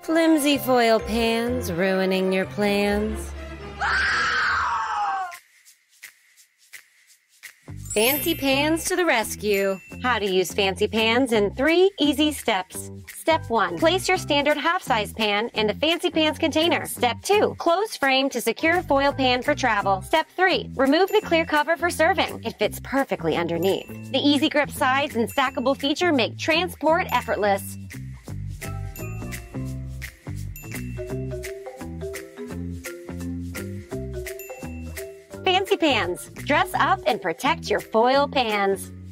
Flimsy foil pans ruining your plans. Fancy Panz to the rescue. How to use Fancy Panz in 3 easy steps. Step 1. Place your standard half-size pan in the Fancy Panz container. Step 2. Close frame to secure foil pan for travel. Step 3. Remove the clear cover for serving. It fits perfectly underneath. The easy grip sides and stackable feature make transport effortless. Fancy Panz. Dress up and protect your foil pans.